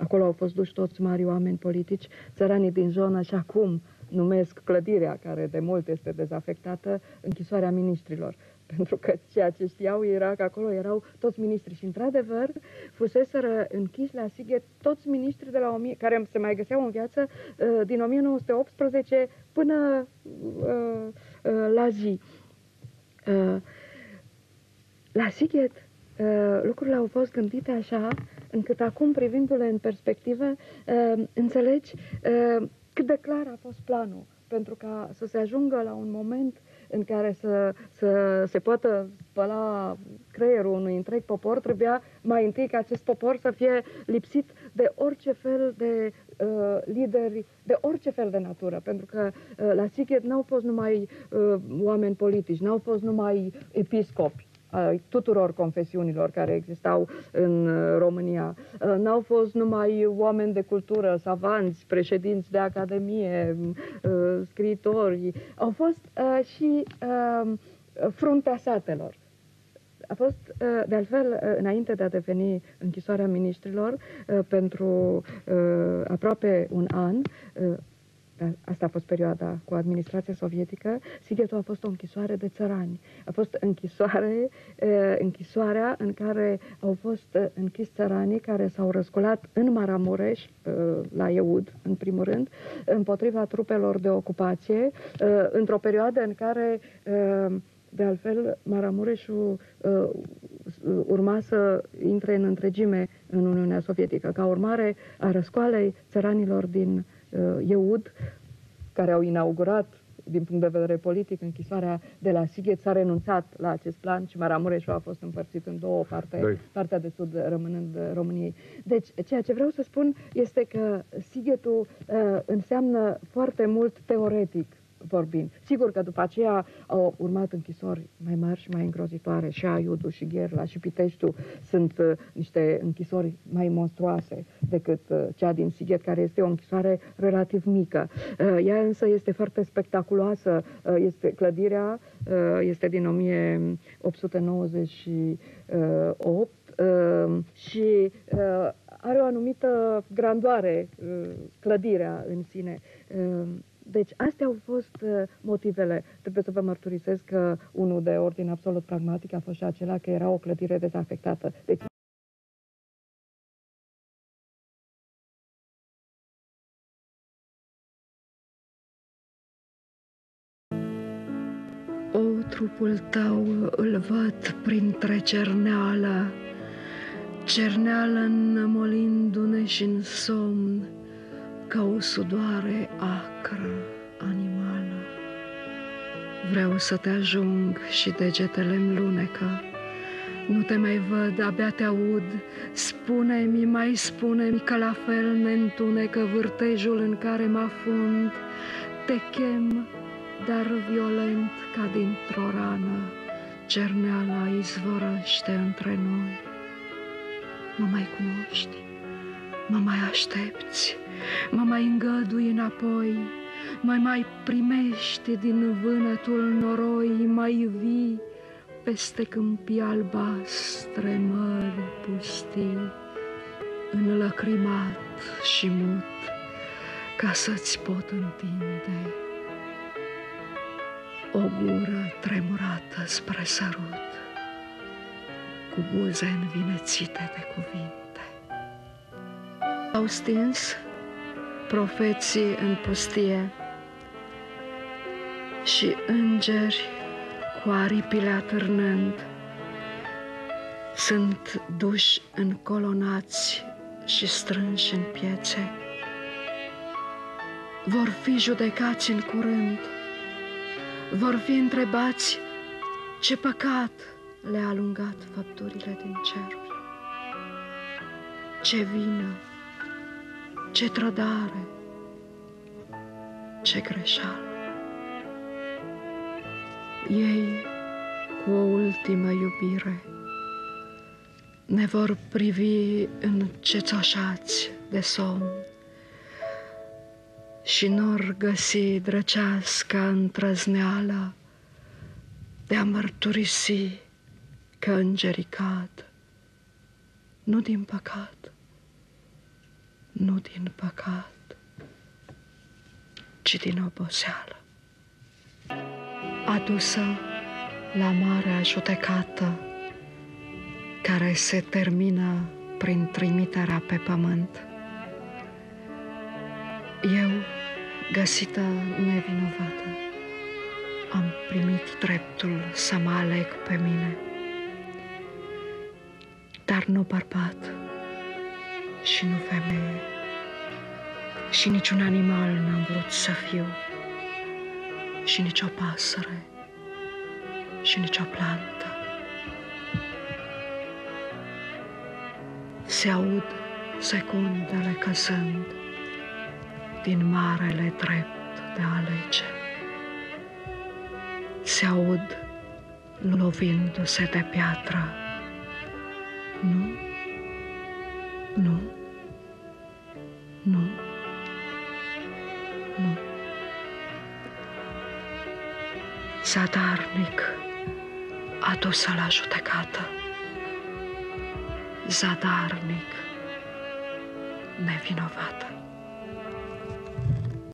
Acolo au fost duși toți mari oameni politici, țăranii din zonă și acum numesc clădirea, care de mult este dezafectată, închisoarea miniștrilor. Pentru că ceea ce știau era că acolo erau toți miniștri și, într-adevăr, fuseseră închiși la Sighet toți miniștrii de la care se mai găseau în viață din 1918 până la zi. La Sighet lucrurile au fost gândite așa, încât acum, privindu-le în perspectivă, înțelegi cât de clar a fost planul, pentru ca să se ajungă la un moment în care să se poată spăla creierul unui întreg popor, trebuia mai întâi ca acest popor să fie lipsit de orice fel de lideri, de orice fel de natură, pentru că la Sighet n-au fost numai oameni politici, n-au fost numai episcopi ai tuturor confesiunilor care existau în România. N-au fost numai oameni de cultură, savanți, președinți de academie, scriitori. Au fost și fruntea satelor. A fost, de altfel, înainte de a deveni închisoarea miniștrilor, pentru aproape un an, asta a fost perioada cu administrația sovietică, Sighetul a fost o închisoare de țărani. A fost închisoarea în care au fost închis țăranii care s-au răsculat în Maramureș, la Eud, în primul rând, împotriva trupelor de ocupație, într-o perioadă în care, de altfel, Maramureșul urma să intre în întregime în Uniunea Sovietică, ca urmare a răscoalei țăranilor din Eud, care au inaugurat, din punct de vedere politic, închisoarea de la Sighet. S-a renunțat la acest plan și Maramureșul a fost împărțit în două parte, partea de sud rămânând României. Deci, ceea ce vreau să spun este că Sighetul înseamnă foarte mult teoretic vorbind. Sigur că după aceea au urmat închisori mai mari și mai îngrozitoare. Și Aiudul, și Gherla, și Piteștiul sunt niște închisori mai monstruoase decât cea din Sighet, care este o închisoare relativ mică. Ea însă este foarte spectaculoasă. Clădirea este din 1898 și are o anumită grandoare clădirea în sine. Deci, astea au fost motivele. Trebuie să vă mărturisesc că unul de ordin absolut pragmatic a fost și acela că era o clădire dezafectată. Deci, trupul tău îl văd printre cerneală, cerneală înmolindu-ne și în somn, ca o sudoare acră animală. Vreau să te ajung și degetele-mi lunecă. Nu te mai văd, abia te aud. Spune-mi, mai spune-mi că la fel ne-ntunecă vârtejul în care mă afund. Te chem, dar violent ca dintr-o rană, cerneala izvorăște între noi. Mă mai cunoști? Mă mai aștepți? Mă mai îngădui înapoi? Mă mai primești din vânătul noroi? Mai vii peste câmpii albastre, mări pustii, înlăcrimat și mut, ca să-ți pot întinde o gură tremurată spre sărut, cu buze învinețite de cuvinte. Au stins profeții în pustie și îngeri cu aripile atârnând sunt duși în colonați și strânși în piețe. Vor fi judecați în curând, vor fi întrebați ce păcat le-a alungat făpturile din ceruri, ce vină, ce trădare, ce greșeală. Ei, cu o ultimă iubire, ne vor privi încețoșați de somn și n-or găsi drăcească întrăzneală de a mărturisi că îngerii cad, nu din păcat, nu din păcat, ci din oboseală. Adusă la marea judecată, care se termină prin trimiterea pe pământ, eu, găsită nevinovată, am primit dreptul să mă aleg pe mine, dar nu bărbat și nu femeie și niciun animal n-am vrut să fiu, și nici o pasăre și nici o plantă. Se aud secundele căzând din marele drept de a alege. Se aud lovindu-se de piatră. Nu, nu, nu, nu. Zadarnic adusă la judecată, zadarnic nevinovată.